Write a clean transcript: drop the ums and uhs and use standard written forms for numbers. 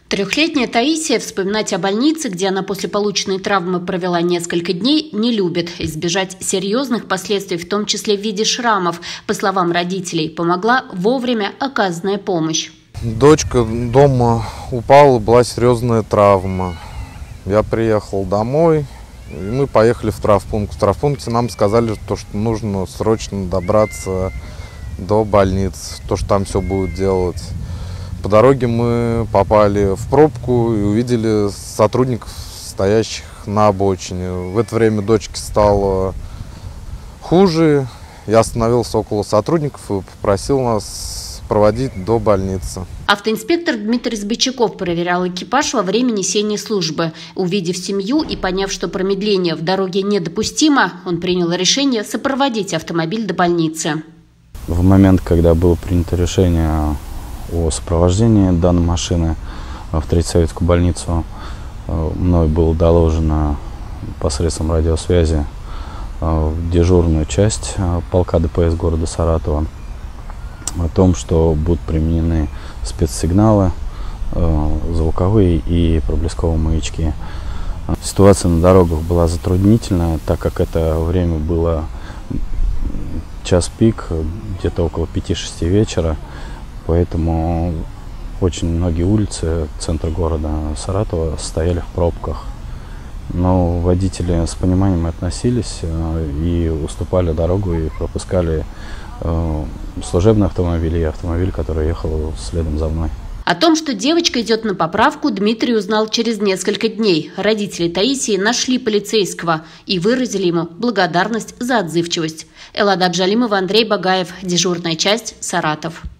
Трехлетняя Таисия вспоминать о больнице, где она после полученной травмы провела несколько дней, не любит. Избежать серьезных последствий, в том числе в виде шрамов, по словам родителей, помогла вовремя оказанная помощь. Дочка дома упала, была серьезная травма. Я приехал домой, и мы поехали в травмпункт. В травмпункте нам сказали, что нужно срочно добраться до больницы, что там все будет делать. По дороге мы попали в пробку и увидели сотрудников, стоящих на обочине. В это время дочке стало хуже. Я остановился около сотрудников и попросил нас проводить до больницы. Автоинспектор Дмитрий Сбычаков проверял экипаж во время несения службы. Увидев семью и поняв, что промедление в дороге недопустимо, он принял решение сопроводить автомобиль до больницы. В момент, когда было принято решение о сопровождении данной машины в Третью Советскую больницу, мной было доложено посредством радиосвязи в дежурную часть полка ДПС города Саратова о том, что будут применены спецсигналы, звуковые и проблесковые маячки. Ситуация на дорогах была затруднительная, так как это время было час пик, где-то около 5-6 вечера. Поэтому очень многие улицы центра города Саратова стояли в пробках. Но водители с пониманием относились и уступали дорогу и пропускали служебный автомобиль и автомобиль, который ехал следом за мной. О том, что девочка идет на поправку, Дмитрий узнал через несколько дней. Родители Таисии нашли полицейского и выразили ему благодарность за отзывчивость. Эллада Абжалимова, Андрей Багаев. Дежурная часть, Саратов.